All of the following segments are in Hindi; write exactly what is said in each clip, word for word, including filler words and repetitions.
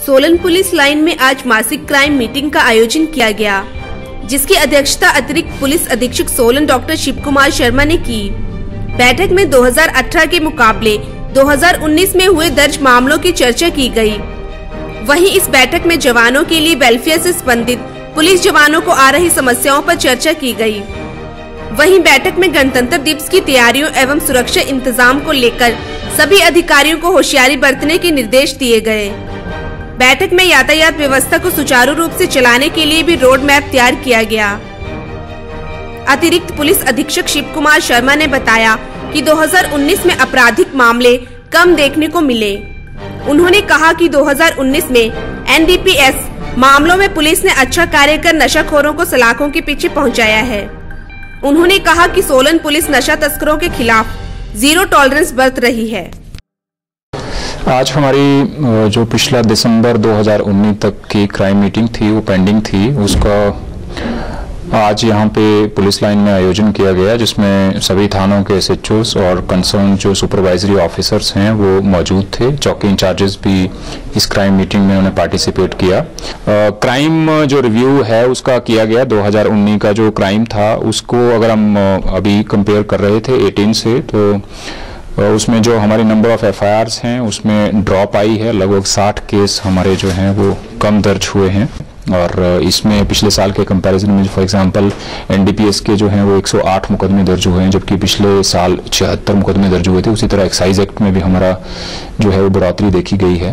सोलन पुलिस लाइन में आज मासिक क्राइम मीटिंग का आयोजन किया गया, जिसकी अध्यक्षता अतिरिक्त पुलिस अधीक्षक सोलन डॉक्टर शिव कुमार शर्मा ने की। बैठक में दो हज़ार अठारह के मुकाबले दो हज़ार उन्नीस में हुए दर्ज मामलों की चर्चा की गई। वहीं इस बैठक में जवानों के लिए वेलफेयर से संबंधित पुलिस जवानों को आ रही समस्याओं पर चर्चा की गई। वहीं बैठक में गणतंत्र दिवस की तैयारियों एवं सुरक्षा इंतजाम को लेकर सभी अधिकारियों को होशियारी बरतने के निर्देश दिए गए। बैठक में यातायात व्यवस्था को सुचारू रूप से चलाने के लिए भी रोड मैप तैयार किया गया। अतिरिक्त पुलिस अधीक्षक शिव कुमार शर्मा ने बताया कि दो हज़ार उन्नीस में आपराधिक मामले कम देखने को मिले। उन्होंने कहा कि दो हज़ार उन्नीस में एन डी पी एस मामलों में पुलिस ने अच्छा कार्य कर नशाखोरों को सलाखों के पीछे पहुंचाया है। उन्होंने कहा कि सोलन पुलिस नशा तस्करों के खिलाफ जीरो टॉलरेंस बरत रही है। आज हमारी जो पिछला दिसंबर दो हज़ार उन्नीस तक की क्राइम मीटिंग थी वो पेंडिंग थी, उसका आज यहाँ पे पुलिस लाइन में आयोजन किया गया, जिसमें सभी थानों के एस एच ओज़ और कंसर्न जो सुपरवाइजरी ऑफिसर्स हैं वो मौजूद थे। चौकी इंचार्जेस भी इस क्राइम मीटिंग में उन्होंने पार्टिसिपेट किया। क्राइम जो रिव्यू है उसका किया गया। दो हज़ार उन्नीस का जो क्राइम था उसको अगर हम अभी कंपेयर कर रहे थे अठारह से, तो उसमें जो हमारी number of F I Rs हैं उसमें ड्रॉप आई है। लगभग साठ केस हमारे जो हैं वो कम दर्ज हुए हैं, और इसमें पिछले साल के कंपैरिजन में for example N D P S के जो हैं वो एक सौ आठ मुकदमे दर्ज हुए हैं, जबकि पिछले साल छिहत्तर मुकदमे दर्ज हुए थे। उसी तरह एक्साइज एक्ट में भी हमारा जो है वो बढ़ोतरी देखी गई है।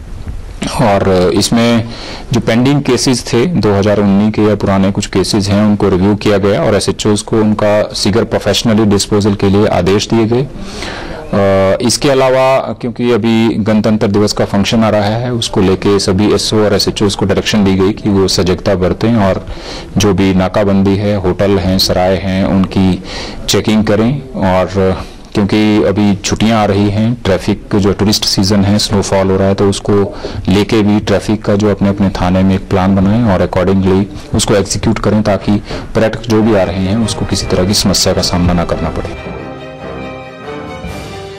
और इसमें जो पेंडिंग केसेस थे दो हज़ार उन्नीस के या पुराने कुछ केसेस हैं उनको रिव्यू किया गया, और एस एच ओज़ को उनका शीघ्र प्रोफेशनली डिस्पोजल के लिए आदेश दिए गए। इसके अलावा क्योंकि अभी गणतंत्र दिवस का फंक्शन आ रहा है, उसको लेके सभी एस ओ और एस एच ओज़ को डायरेक्शन दी गई कि वो सजगता बरतें और जो भी नाकाबंदी है, होटल हैं, सराय हैं, उनकी चेकिंग करें। और क्योंकि अभी छुट्टियां आ रही हैं, ट्रैफिक जो टूरिस्ट सीजन है, स्नोफॉल हो रहा है, तो उसको लेके भी ट्रैफिक का जो अपने अपने थाने में एक प्लान बनाएं और अकॉर्डिंगली उसको एग्जीक्यूट करें, ताकि पर्यटक जो भी आ रहे हैं उसको किसी तरह की समस्या का सामना ना करना पड़े।